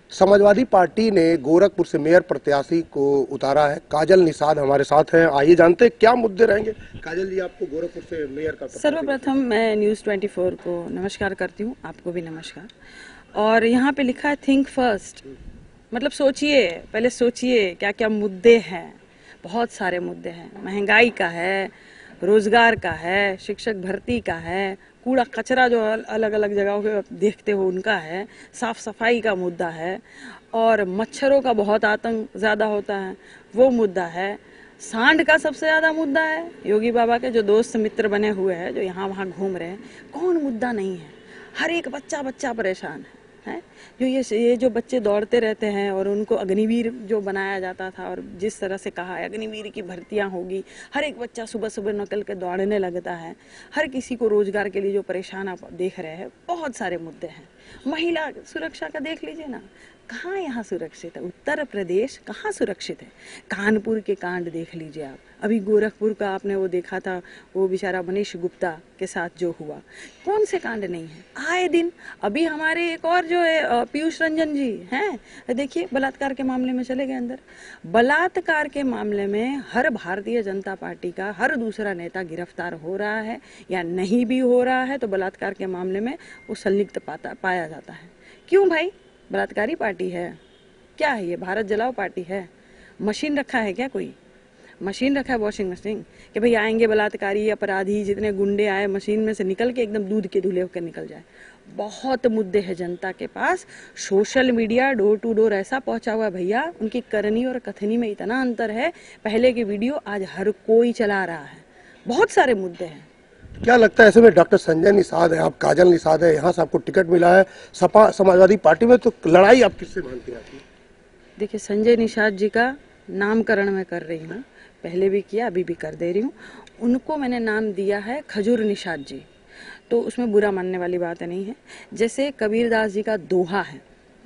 Samajwadi party ने गोरखपुर से mayor प्रत्याशी को उतारा है। काजल निषाद हमारे साथ हैं। आइए जानते हैं क्या मुद्दे रहेंगे। काजल जी, आपको गोरखपुर से मेयर का सर्वप्रथम मैं न्यूज़ 24 को नमस्कार करती हूँ, आपको भी नमस्कार। और यहाँ पे लिखा है थिंक फर्स्ट, मतलब सोचिए, पहले सोचिए क्या क्या मुद्दे हैं। बहुत सारे मुद्दे हैं, महंगाई का है, रोजगार का है, शिक्षक भर्ती का है, कूड़ा कचरा जो अलग अलग जगहों पे देखते हो उनका है, साफ सफाई का मुद्दा है, और मच्छरों का बहुत आतंक ज़्यादा होता है वो मुद्दा है। सांड का सबसे ज़्यादा मुद्दा है। योगी बाबा के जो दोस्त मित्र बने हुए हैं जो यहाँ वहाँ घूम रहे हैं, कौन मुद्दा नहीं है। हर एक बच्चा बच्चा परेशान है। जो ये जो बच्चे दौड़ते रहते हैं और उनको अग्निवीर जो बनाया जाता था और जिस तरह से कहा है अग्निवीर की भर्तियां होगी, हर एक बच्चा सुबह सुबह निकल के दौड़ने लगता है। हर किसी को रोजगार के लिए जो परेशान आप देख रहे हैं, बहुत सारे मुद्दे हैं। महिला सुरक्षा का देख लीजिए ना, कहाँ यहाँ सुरक्षित है। उत्तर प्रदेश कहाँ सुरक्षित है। कानपुर के कांड देख लीजिए आप, अभी गोरखपुर का आपने वो देखा था, वो बेचारा मनीष गुप्ता के साथ जो हुआ, कौन से कांड नहीं है। आए दिन अभी हमारे एक और जो है पीयूष रंजन जी हैं, देखिए बलात्कार के मामले में चले गए अंदर। बलात्कार के मामले में हर भारतीय जनता पार्टी का हर दूसरा नेता गिरफ्तार हो रहा है या नहीं भी हो रहा है तो बलात्कार के मामले में वो संलिप्त पाया जाता है। क्यों भाई? बलात्कारी पार्टी है क्या है ये? भारत जलाओ पार्टी है? मशीन रखा है क्या? कोई मशीन रखा है, वॉशिंग मशीन, कि भाई आएंगे बलात्कारी अपराधी जितने गुंडे आए मशीन में से निकल के एकदम दूध के धुले होकर निकल जाए। बहुत मुद्दे हैं जनता के पास। Social media door to door ऐसा पहुंचा हुआ भैया, उनकी करनी और कथनी में इतना अंतर है। पहले की वीडियो आज हर कोई चला रहा है। बहुत सारे मुद्दे हैं। क्या लगता है ऐसे में डॉक्टर संजय निषाद है, आप काजल निषाद है, यहाँ से आपको टिकट मिला है सपा समाजवादी पार्टी में, तो लड़ाई आप किससे मानती हैं? देखिए, संजय निषाद जी का नामकरण मैं कर रही हूँ, पहले भी किया, अभी भी कर दे रही हूँ। उनको मैंने नाम दिया है खजूर निषाद जी, तो उसमें बुरा मानने वाली बात नहीं है। जैसे कबीरदास जी का दोहा है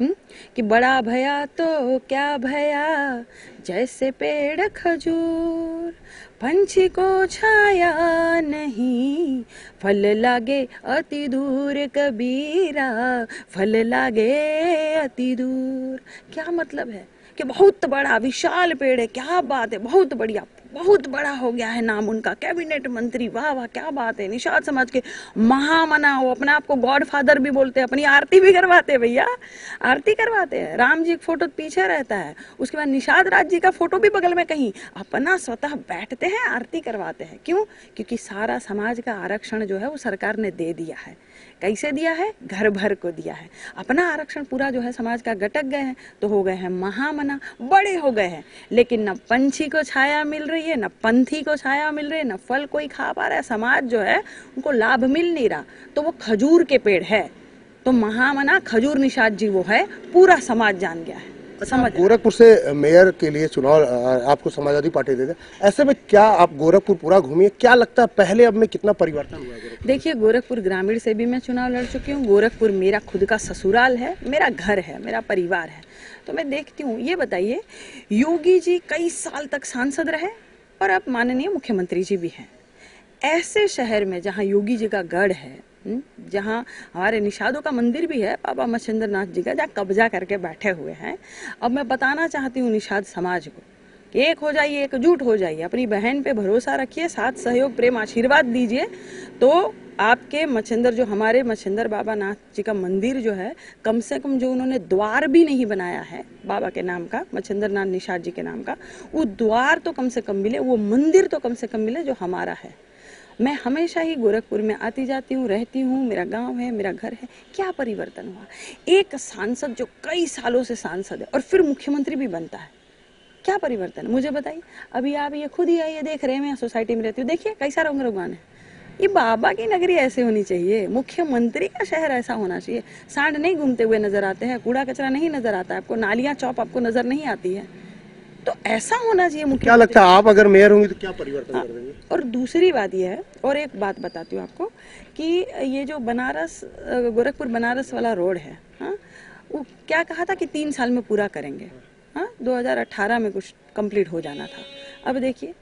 कि बड़ा भया तो क्या भया, जैसे पेड़ खजूर, पंछी को छाया नहीं, फल लागे अति दूर कबीरा, फल लागे अति दूर। क्या मतलब है कि बहुत बड़ा विशाल पेड़ है, क्या बात है, बहुत बढ़िया, बहुत बड़ा हो गया है नाम उनका, कैबिनेट मंत्री, वाह वाह क्या बात है। निषाद समाज के महामना, वो अपने आप को गॉड फादर भी बोलते हैं, अपनी आरती भी करवाते हैं भैया, आरती करवाते हैं। राम जी फोटो पीछे रहता है, उसके बाद निषाद राज जी का फोटो भी बगल में कहीं, अपना स्वतः बैठते हैं, आरती करवाते हैं। क्यों? क्योंकि सारा समाज का आरक्षण जो है वो सरकार ने दे दिया है। कैसे दिया है? घर भर को दिया है। अपना आरक्षण पूरा जो है समाज का गटक गए हैं तो हो गए हैं महामना, बड़े हो गए हैं। लेकिन न पंछी को छाया मिल रही है, न पंथी को छाया मिल रही है, न फल कोई खा पा रहा है। समाज जो है उनको लाभ मिल नहीं रहा, तो वो खजूर के पेड़ है। तो महामना खजूर निषाद जी वो है, पूरा समाज जान गया है। गोरखपुर से मेयर के लिए चुनाव आपको समाजवादी पार्टी दे दे, ऐसे में क्या आप गोरखपुर पूरा घूमिए, क्या लगता है पहले अब में कितना परिवर्तन हुआ है? देखिए, गोरखपुर ग्रामीण से भी मैं चुनाव लड़ चुकी हूँ। गोरखपुर मेरा खुद का ससुराल है, मेरा घर है, मेरा परिवार है, तो मैं देखती हूँ। ये बताइए, योगी जी कई साल तक सांसद रहे और अब माननीय मुख्यमंत्री जी भी हैं। ऐसे शहर में जहाँ योगी जी का गढ़ है, जहाँ हमारे निषादों का मंदिर भी है, बाबा मच्छिंद्र नाथ जी का, जहाँ कब्जा करके बैठे हुए हैं। अब मैं बताना चाहती हूँ निषाद समाज को कि एक हो जाइए, एकजुट हो जाइए, अपनी बहन पे भरोसा रखिए, साथ सहयोग प्रेम आशीर्वाद दीजिए, तो आपके मच्छिंद्र, जो हमारे मच्छिंद्र बाबा नाथ जी का मंदिर जो है, कम से कम जो उन्होंने द्वार भी नहीं बनाया है बाबा के नाम का, मच्छिंद्र नाथ निषाद जी के नाम का, वो द्वार तो कम से कम मिले, वो मंदिर तो कम से कम मिले जो हमारा है। मैं हमेशा ही गोरखपुर में आती जाती हूँ, रहती हूँ, मेरा गांव है, मेरा घर है। क्या परिवर्तन हुआ? एक सांसद जो कई सालों से सांसद है और फिर मुख्यमंत्री भी बनता है, क्या परिवर्तन है मुझे बताइए। अभी आप ये खुद ही ये देख रहे हैं, मैं सोसाइटी में रहती हूँ, देखिए कैसा रंग रोगान है। ये बाबा की नगरी ऐसे होनी चाहिए, मुख्यमंत्री का शहर ऐसा होना चाहिए। सांड नहीं घूमते हुए नजर आते हैं, कूड़ा कचरा नहीं नजर आता है आपको, नालियां चौप आपको नजर नहीं आती है, तो ऐसा होना चाहिए। क्या लगता है आप अगर मेयर होंगी तो क्या परिवर्तन कर देंगे? और दूसरी बात यह है, और एक बात बताती हूँ आपको, कि ये जो बनारस गोरखपुर बनारस वाला रोड है, हाँ, वो क्या कहा था कि 3 साल में पूरा करेंगे, हाँ, 2018 में कुछ कंप्लीट हो जाना था। अब देखिए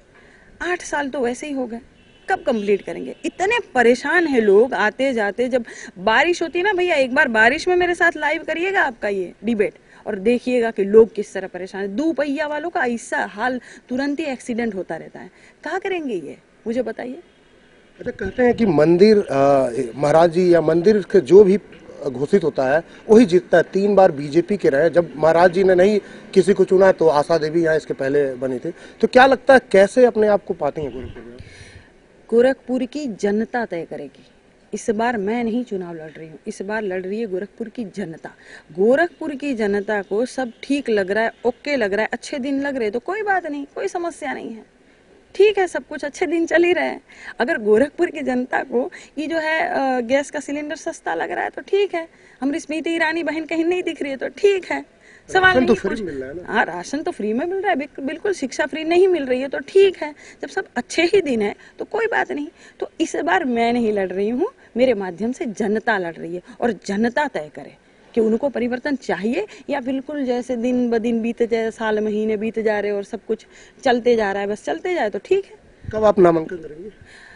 8 साल तो वैसे ही हो गए, कब कंप्लीट करेंगे? इतने परेशान हैं लोग आते जाते। जब बारिश होती है ना भैया, एक बार बारिश में मेरे साथ लाइव करिएगा आपका ये डिबेट, और देखिएगा कि लोग किस तरह परेशान है। दोपहिया वालों का ऐसा हाल, तुरंत ही एक्सीडेंट होता रहता है। कहाँ करेंगे ये, मुझे बताइए। अच्छा, कहते हैं कि मंदिर महाराज जी या मंदिर के जो भी घोषित होता है वही जीतता है। 3 बार बीजेपी के रहे, जब महाराज जी ने नहीं किसी को चुना तो आशा देवी यहाँ इसके पहले बनी थी। तो क्या लगता है कैसे अपने आप को पाती हैं गोरखपुर में? गोरखपुर की जनता तय करेगी। इस बार मैं नहीं चुनाव लड़ रही हूँ, इस बार लड़ रही है गोरखपुर की जनता। गोरखपुर की जनता को सब ठीक लग रहा है, ओके लग रहा है, अच्छे दिन लग रहे हैं तो कोई बात नहीं, कोई समस्या नहीं है, ठीक है, सब कुछ अच्छे दिन चल ही रहे हैं। अगर गोरखपुर की जनता को ये जो है गैस का सिलेंडर सस्ता लग रहा है तो ठीक है, हमारी स्मृति ईरानी बहन कहीं नहीं दिख रही है तो ठीक है, सवाल नहीं कुछ। हाँ, राशन तो फ्री में मिल रहा है, बिल्कुल। शिक्षा फ्री नहीं मिल रही है तो ठीक है, जब सब अच्छे ही दिन है तो कोई बात नहीं। तो इस बार मैं नहीं लड़ रही हूँ, मेरे माध्यम से जनता लड़ रही है और जनता तय करे कि उनको परिवर्तन चाहिए या बिल्कुल जैसे दिन ब दिन बीते जाए, साल महीने बीते जा रहे और सब कुछ चलते जा रहा है, बस चलते जाए तो ठीक है। कब आप नामांकन करेंगे?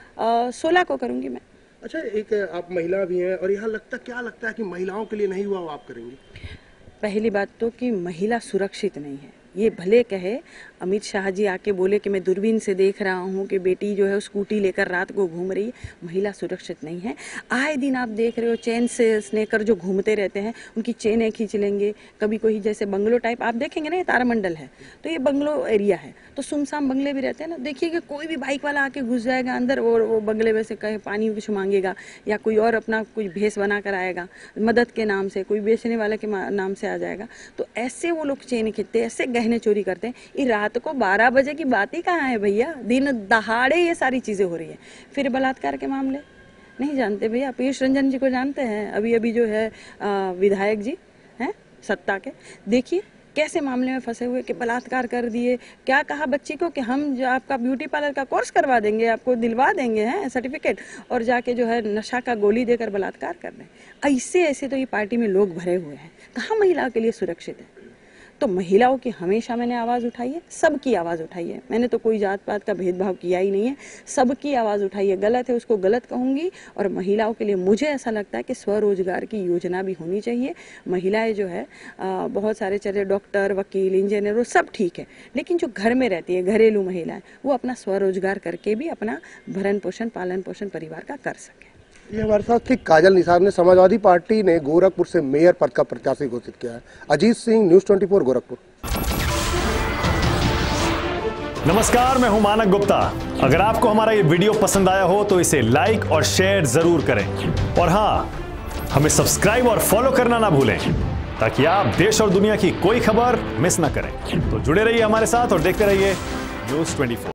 16 को करूंगी मैं। अच्छा, एक आप महिला भी हैं और यहाँ क्या लगता है कि महिलाओं के लिए नहीं हुआ वो आप करेंगे? पहली बात तो कि महिला सुरक्षित नहीं है। ये भले कहे अमित शाह जी आके बोले कि मैं दूरबीन से देख रहा हूँ कि बेटी जो है स्कूटी लेकर रात को घूम रही है, महिला सुरक्षित नहीं है। आए दिन आप देख रहे हो चेन से स्नेकर जो घूमते रहते हैं, उनकी चेनें खींच लेंगे। कभी कोई जैसे बंगलो टाइप आप देखेंगे ना, ये तारामंडल है तो ये बंगलो एरिया है, तो सुमसाम बंगले भी रहते हैं ना। देखिएगा कोई भी बाइक वाला आके घुस जाएगा अंदर और वो बंगले में से कहे पानी कुछ मांगेगा या कोई और अपना कुछ भेष बना कर आएगा मदद के नाम से, कोई बेचने वाले के नाम से आ जाएगा। तो ऐसे वो लोग चेन खींचते, ऐसे गहने चोरी करते हैं। ये रात को 12 बजे की बात ही कहाँ है भैया, दिन दहाड़े ये सारी चीजें हो रही है। फिर बलात्कार के मामले नहीं जानते भैया, पीयूष रंजन जी को जानते हैं, अभी जो है विधायक जी हैं सत्ता के, देखिए कैसे मामले में फंसे हुए कि बलात्कार कर दिए। क्या कहा बच्ची को कि हम जो आपका ब्यूटी पार्लर का कोर्स करवा देंगे, आपको दिलवा देंगे हैं सर्टिफिकेट, और जाके जो है नशा का गोली देकर बलात्कार कर दें। ऐसे तो ये पार्टी में लोग भरे हुए हैं, कहाँ महिलाओं के लिए सुरक्षित है। तो महिलाओं की हमेशा मैंने आवाज़ उठाई है, सबकी आवाज़ उठाई है। मैंने तो कोई जात पात का भेदभाव किया ही नहीं है, सबकी आवाज़ उठाई है। गलत है उसको गलत कहूँगी। और महिलाओं के लिए मुझे ऐसा लगता है कि स्वरोजगार की योजना भी होनी चाहिए। महिलाएं जो है बहुत सारे चले डॉक्टर, वकील, इंजीनियर, वो सब ठीक है, लेकिन जो घर में रहती है घरेलू महिलाएं, वो अपना स्वरोजगार करके भी अपना भरण पोषण, पालन पोषण परिवार का कर सके। ये हमारे साथ थी काजल निसार ने। समाजवादी पार्टी ने गोरखपुर से मेयर पद का प्रत्याशी घोषित किया है। अजीत सिंह, न्यूज़ 24 गोरखपुर। नमस्कार, मैं हूं मानक गुप्ता। अगर आपको हमारा ये वीडियो पसंद आया हो तो इसे लाइक और शेयर जरूर करें, और हाँ, हमें सब्सक्राइब और फॉलो करना ना भूलें ताकि आप देश और दुनिया की कोई खबर मिस ना करें। तो जुड़े रहिए हमारे साथ और देखते रहिए न्यूज़ 24।